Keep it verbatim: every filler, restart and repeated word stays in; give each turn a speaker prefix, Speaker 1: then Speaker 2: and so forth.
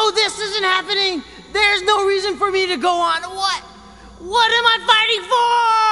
Speaker 1: No, this isn't happening. There's no reason for me to go on. What? What am I fighting for?